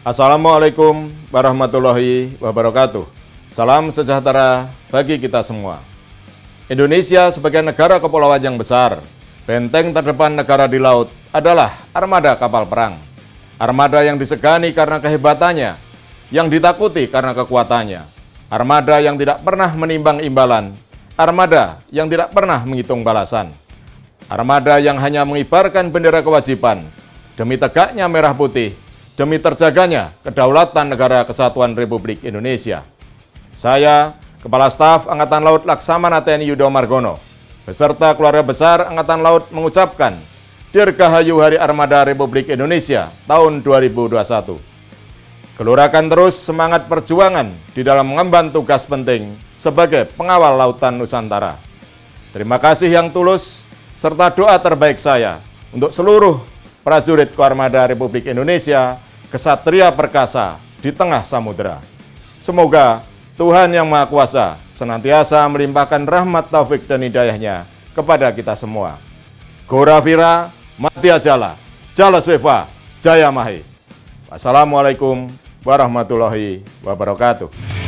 Assalamualaikum warahmatullahi wabarakatuh. Salam sejahtera bagi kita semua. Indonesia sebagai negara kepulauan yang besar, benteng terdepan negara di laut adalah armada kapal perang. Armada yang disegani karena kehebatannya, yang ditakuti karena kekuatannya. Armada yang tidak pernah menimbang imbalan, armada yang tidak pernah menghitung balasan. Armada yang hanya mengibarkan bendera kewajiban demi tegaknya merah putih, demi terjaganya kedaulatan Negara Kesatuan Republik Indonesia. Saya, Kepala Staf Angkatan Laut Laksamana TNI Yudo Margono, beserta keluarga besar Angkatan Laut mengucapkan Dirgahayu Hari Armada Republik Indonesia tahun 2021. Gelurakan terus semangat perjuangan di dalam mengemban tugas penting sebagai pengawal lautan Nusantara. Terima kasih yang tulus serta doa terbaik saya untuk seluruh prajurit Koarmada Republik Indonesia, kesatria perkasa di tengah samudera. Semoga Tuhan Yang Maha Kuasa senantiasa melimpahkan rahmat taufik dan hidayahnya kepada kita semua. Gora Vira, Madya Jala, Jala Sweva, Jaya Mahe. Wassalamualaikum warahmatullahi wabarakatuh.